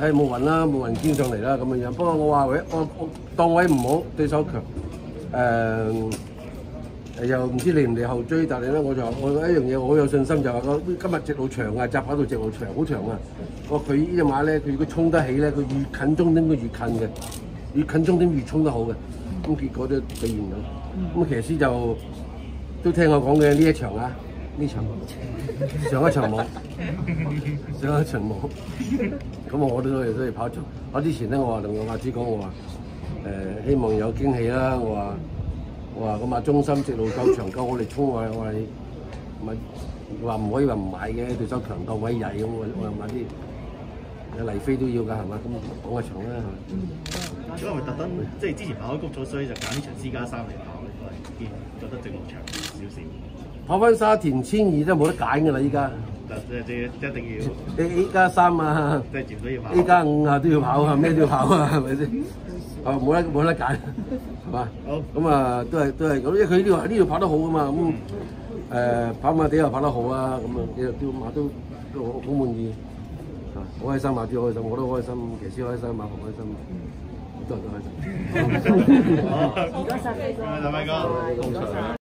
誒冇運啦，冇運堅上嚟啦咁樣樣。不過我話我檔位唔好，對手強，又唔知嚟唔嚟後追，但係咧我一樣嘢我好有信心就係今日直路長啊，閘跑到直路長好長啊。佢呢隻馬咧，佢如果衝得起咧，佢越近終點佢越近嘅，越近終點越衝得好嘅。咁結果都體現咗。咁騎師就都聽我講嘅呢一場啊，呢場上一場冇，上一場冇。咁我都要跑場。跑之前咧，我話同個馬主講，我話希望有驚喜啦。我話個馬中心直路夠長夠我哋衝啊！我咪話唔可以話唔買嘅，對手強檔位曳咁，我又買啲黎飛都要㗎係嘛？咁講下場啦係嘛？ 因為特登即係之前跑開谷咗，所以就揀呢場私家3嚟跑，因為覺得直路長少少。 跑翻沙田1200都冇得揀㗎啦！依家即一定要 A+3啊， 即係全都要跑。 A+5啊都要跑啊，咩都要跑啊，係咪先？冇得揀，係嘛？ 好咁啊，都係咁，因為佢呢度跑得好㗎嘛，咁跑馬地又跑得好啊，咁啊，啲馬都好滿意，啊，好開心，馬主開心，我都開心，騎師開心，馬房開心，都開心。 好，唔該曬，唔該曬，輝哥。